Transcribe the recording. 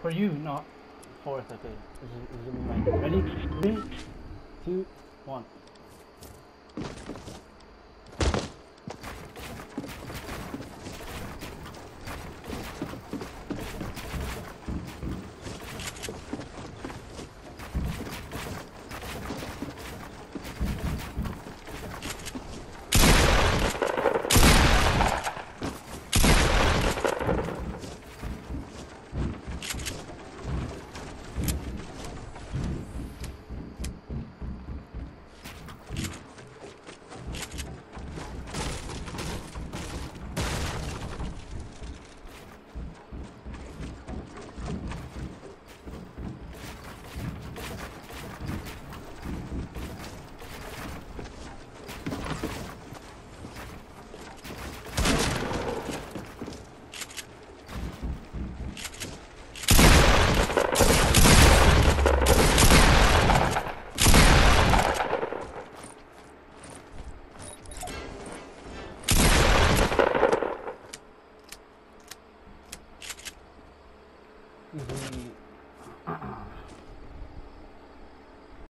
For you, not fourth, okay. This is gonna be mine. Ready? 3, 2, 1.